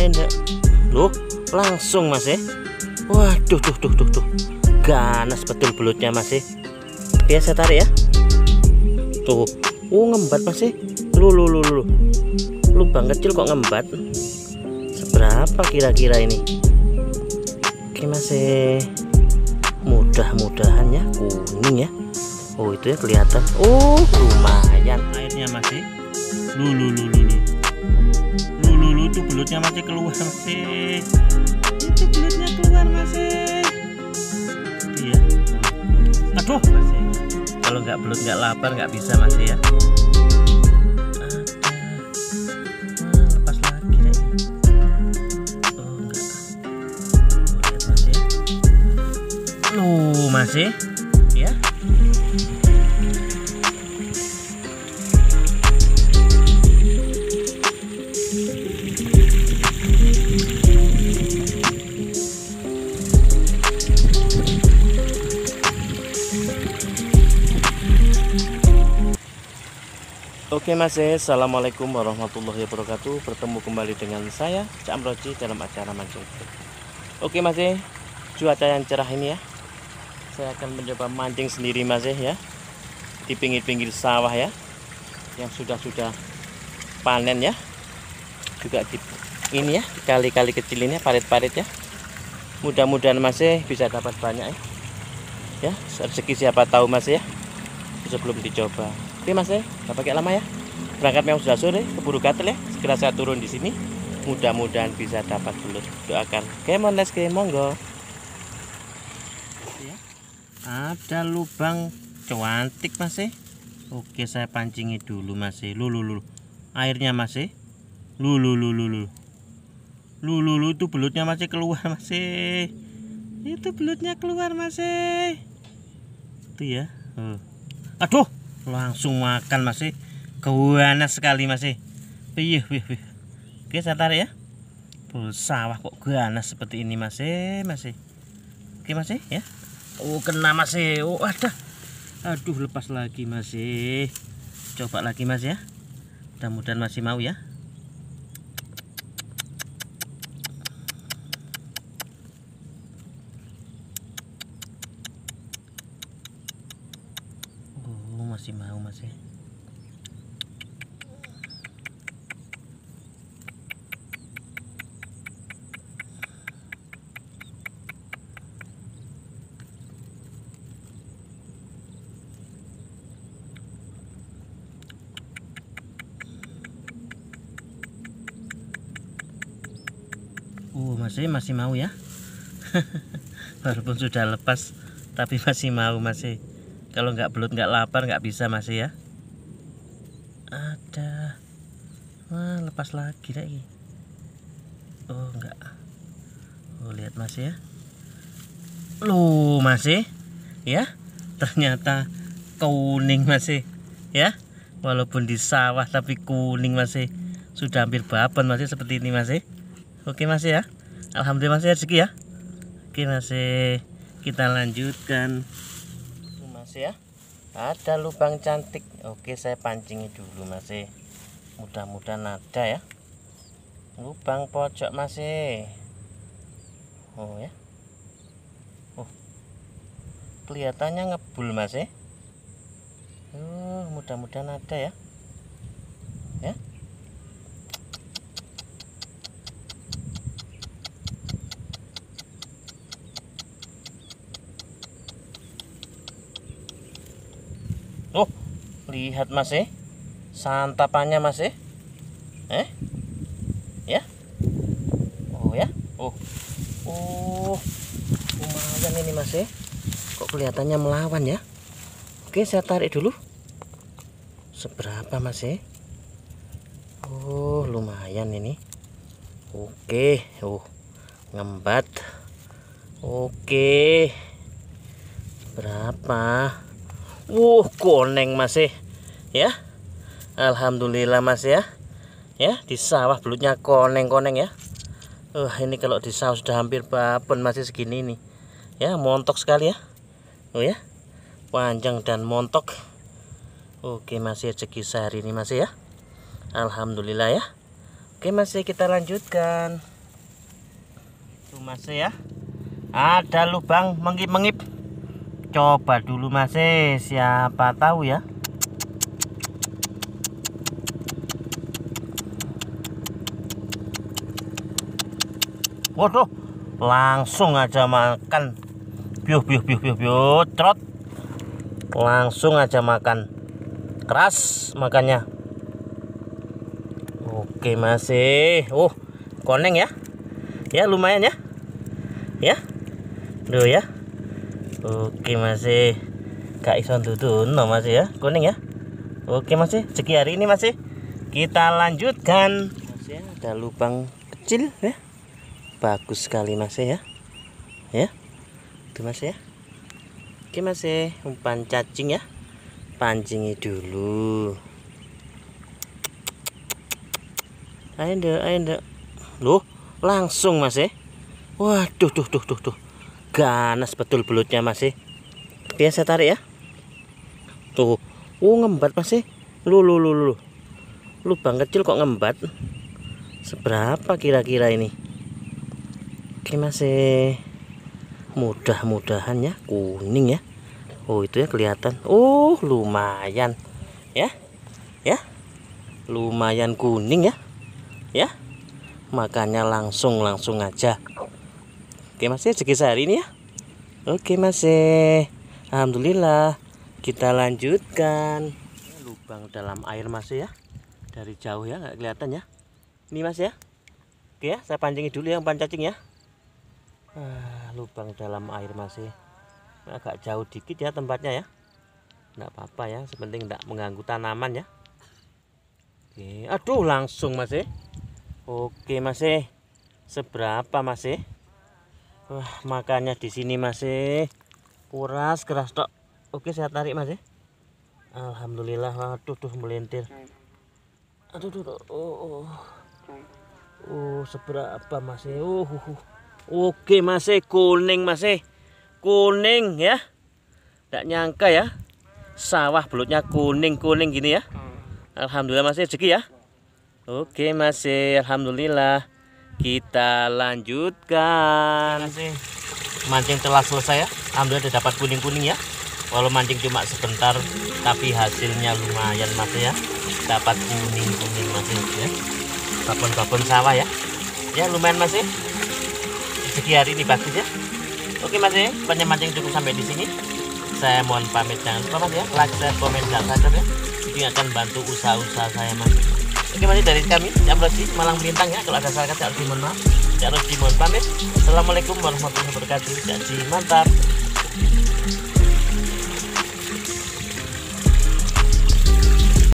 ndak. Loh, langsung Mas. Waduh, tuh. Ganas betul belutnya Mas. Biasa tarik ya. Tuh, ngembat Mas. Lu. Lubang kecil kok ngembat. Seberapa kira-kira ini? Oke Mas. Mudah-mudahan ya kuning ya. Oh, itu ya kelihatan. Oh, lumayan airnya masih. Lu tuh belutnya masih keluar masih. Itu belutnya keluar masih. Iya. Aduh masih. Kalau nggak belut nggak lapar nggak bisa masih ya. Lepas lagi deh. Oh enggak. Lihat masih. Masih ya. Oke Mas, assalamualaikum warahmatullahi wabarakatuh. Bertemu kembali dengan saya Cak Amroji dalam acara mancing. Oke Mas, cuaca yang cerah ini ya, saya akan mencoba mancing sendiri Mas ya, di pinggir-pinggir sawah ya, yang sudah panen ya, juga di ini ya, kali-kali kecil ini parit-parit ya. Mudah-mudahan Mas bisa dapat banyak ya, rezeki siapa tahu Mas ya, sebelum dicoba. Oke Mas, nggak pakai lama ya. Berangkat memang sudah sore, keburu gatel ya. Segera saya turun di sini. Mudah-mudahan bisa dapat belut. Doakan. Come on, let's go, monggo. Ada lubang cantik Mas. Oke, saya pancingi dulu Mas. Lu. Airnya Mas. Lu. Lu itu belutnya masih keluar Mas. Itu belutnya keluar Mas. Itu ya. Aduh. Langsung makan Mas. Ganas sekali Mas. Wih. Oke, saya tarik ya. Sawah kok ganas seperti ini Mas. Oke Mas ya. Oh, kena Mas. Oh, ada. Aduh, lepas lagi Mas. Coba lagi Mas ya. Mudah-mudahan masih mau ya. Masih mau Mas. Masih mau ya. Walaupun sudah lepas tapi masih mau Mas. Kalau nggak belut nggak lapar nggak bisa Mas ya. Ada. Wah, lepas lagi lagi. Oh enggak. Oh, lihat Mas ya. Loh Mas ya. Ternyata kuning Mas ya. Walaupun di sawah tapi kuning Mas. Sudah hampir babon Mas seperti ini Mas. Oke Mas ya. Alhamdulillah Mas rezeki ya. Oke Mas. Kita lanjutkan. Mas ya, ada lubang cantik. Oke, saya pancingi dulu Mas. Mudah-mudahan ada ya. Lubang pojok Mas. Oh ya. Oh, kelihatannya ngebul Mas. Mudah-mudahan ada ya. Ya. Oh, lihat Mas santapannya Mas ya. Oh ya. Lumayan ini Mas kok kelihatannya melawan ya. Oke, saya tarik dulu. Seberapa Mas Oh, lumayan ini. Oke. Ngembat. Oke. Berapa? Koneng Mas ya. Alhamdulillah Mas ya. Ya, di sawah belutnya koneng ya. Ini kalau di sawah sudah hampir babon masih segini nih. Ya, montok sekali ya. Oh ya. Panjang dan montok. Oke, masih rezeki sehari ini Mas ya. Alhamdulillah ya. Oke Mas, kita lanjutkan. Mas ya, ada lubang mengip-mengip. Coba dulu Mas, siapa tahu ya. Waduh, langsung aja makan. Biuh, trot. Langsung aja makan. Keras makannya. Oke Mas. Oh, koneng ya. Ya lumayan ya. Ya. Duh ya. Oke Mas. Gak iso tutun no Mas ya. Kuning ya. Oke Mas, segi hari ini Mas. Kita lanjutkan. Mas ya, ada lubang kecil ya. Bagus sekali Mas ya. Ya. Tuh Mas ya. Oke Mas, umpan cacing ya. Pancingi dulu. Ayo ndak. Loh, langsung Mas. Waduh, tuh. Ganas betul belutnya Mas. Biasa tarik ya. Tuh. Ngembat Mas. Lu. Lubang kecil kok ngembat. Seberapa kira-kira ini? Oke Mas, mudah-mudahan ya kuning ya. Oh itu ya kelihatan. Oh lumayan ya. Lumayan kuning ya. Makanya langsung aja. Oke Mas, segi sehari ini ya. Oke Mas, alhamdulillah. Kita lanjutkan. Lubang dalam air Mas ya. Dari jauh ya, nggak kelihatan ya. Ini Mas ya. Oke ya, saya pancingin dulu yang umpan cacing ya. Lubang dalam air masih agak jauh dikit ya tempatnya ya. Enggak apa-apa ya, sepenting enggak mengganggu tanaman ya. Oke, aduh langsung Mas. Oke Mas, seberapa Mas? Wah, makanya di sini Mas, keras tok. Oke, saya tarik Mas. Alhamdulillah. Waduh tuh melintir. Aduh seberapa Mas? Oke Mas, kuning Mas, kuning ya. Tidak nyangka ya, sawah belutnya kuning gini ya. Alhamdulillah Mas, rezeki ya. Oke Mas, alhamdulillah. Kita lanjutkan. Mancing telah selesai ya. Alhamdulillah dapat kuning ya. Walau mancing cuma sebentar, tapi hasilnya lumayan Mas ya. Dapat kuning Mas ya. Babon sawah ya. Ya lumayan Mas. Segi hari ini bagus ya. Oke Mas, mancing cukup sampai di sini. Saya mohon pamit, jangan lupa Mas ya, like, share, komen, dan subscribe ya. Ini akan bantu usaha-usaha saya Mas. Oke Mas, dari kami Cak Roji Malang Melintang ya. Kalau ada salah kata Cak Roji mohon maaf. Cak Roji mohon pamit. Assalamualaikum warahmatullahi wabarakatuh. Jadi mantap.